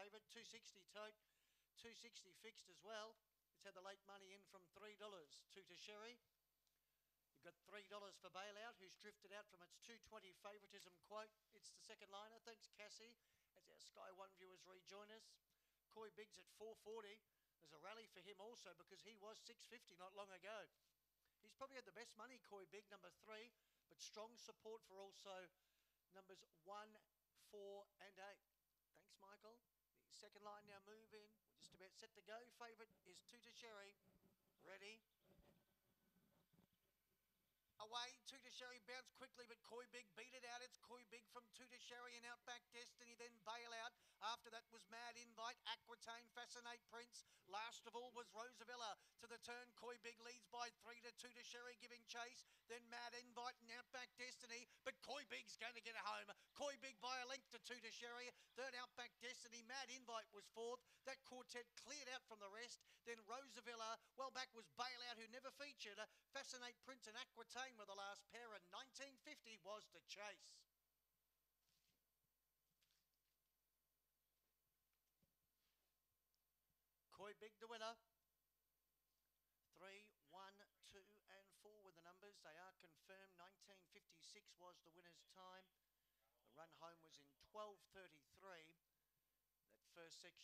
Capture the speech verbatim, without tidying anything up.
favourite. two sixty tote, two sixty fixed as well. It's had the late money in from three dollars. Two to Sherry. You've got three dollars for Bailout, who's drifted out from its two twenty favouritism quote. It's the second liner. Thanks, Cassie, as our Sky One viewers rejoin us. Koi Biggs at four forty. There's a rally for him also because he was six fifty not long ago. He's probably had the best money, Koi Big, number three, but strong support for also numbers one, four and eight. Thanks, Michael. The second line now move in. We're just about set to go. Favourite is two to Sherry. Ready. Away, two to Sherry, bounced quickly, but Koi Big beat it out. It's Koi Big from two to Sherry and Outback Destiny, then Bailout. After that was Mad Invite, Aquitaine, Fascinate Prince. Last of all was Rosavilla. To the turn, Koi Big leads by three to two to Sherry, giving chase. Then Mad Invite and Outback Destiny, but Koi Big's going to get it home. Koi Big by a length to two to Sherry. Third, Outback Destiny. Mad Invite was fourth. That quartet cleared out from the rest. Then Rosavilla. Well back was Bailout, who never featured. Fascinate Prince and Aquitaine were the last pair, and nineteen fifty was the chase. Koi Big the winner. Three, one, two, and four were the numbers. They are confirmed. nineteen fifty-six was the winner's time. The run home was in twelve thirty-three. That first section.